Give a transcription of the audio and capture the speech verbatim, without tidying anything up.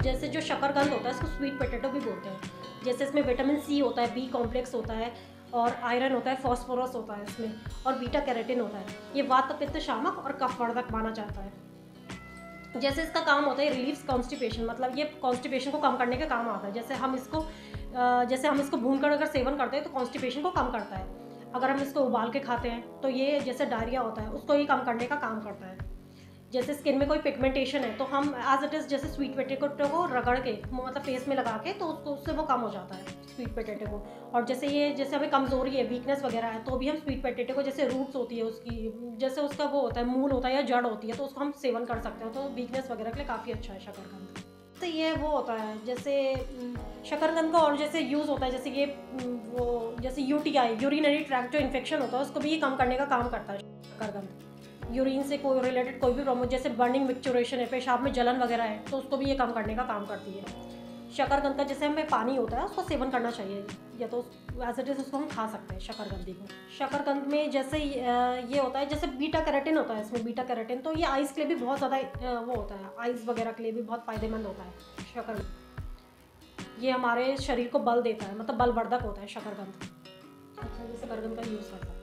जैसे जो शकरकंद होता है इसको स्वीट पोटैटो भी बोलते हैं। जैसे इसमें विटामिन सी होता है, बी कॉम्प्लेक्स होता है और आयरन होता है, फॉस्फोरस होता है इसमें और बीटा कैरोटीन होता है। ये वात पित्त शामक और कफवर्धक माना जाता है। जैसे इसका काम होता है रिलीव्स कॉन्स्टिपेशन, मतलब ये कॉन्स्टिपेशन को कम करने का काम आता है। जैसे हम इसको जैसे हम इसको भूनकर अगर सेवन करते हैं तो कॉन्स्टिपेशन को कम करता है। अगर हम इसको उबाल के खाते हैं तो ये जैसे डायरिया होता है उसको ये कम करने का काम करता है। जैसे स्किन में कोई पिगमेंटेशन है तो हम एज इट इज़ जैसे स्वीट पोटैटो को रगड़ के मतलब फेस में लगा के तो उसको उससे वो कम हो जाता है स्वीट पोटैटो को। और जैसे ये जैसे हमें कमज़ोरी है, वीकनेस वगैरह है, तो भी हम स्वीट पोटैटो को जैसे रूट्स होती है उसकी, जैसे उसका वो होता है मूल होता है या जड़ होती है, तो उसको हम सेवन कर सकते हो। तो वीकनेस वगैरह के लिए काफ़ी अच्छा है शकरकंद। तो ये वो होता है जैसे शकरकंद का और जैसे यूज़ होता है जैसे ये वो जैसे यूटीआई यूरिनरी ट्रैक्ट जो इन्फेक्शन होता है उसको भी ये कम करने का काम करता है शकरकंद। यूरिन से कोई रिलेटेड कोई भी प्रॉब्लम जैसे बर्निंग मिक्चुरेशन है, पेशाब में जलन वगैरह है, तो उसको भी ये कम करने का काम करती है। शकरकंद का जैसे हमें पानी होता है उसको सेवन करना चाहिए, या तो एज इट इज़ उसको हम खा सकते हैं शकरकंदी को। शकरकंद में जैसे ये होता है जैसे बीटा कैरोटीन होता है इसमें, बीटा कैरोटीन तो ये आइज़ के लिए भी बहुत ज़्यादा वो होता है, आइज़ वगैरह के लिए भी बहुत फ़ायदेमंद होता है शकरकंद। ये हमारे शरीर को बल देता है, मतलब बलवर्धक होता है शकरकंद। अच्छा, जैसे शकरकंद का यूज़ करता है।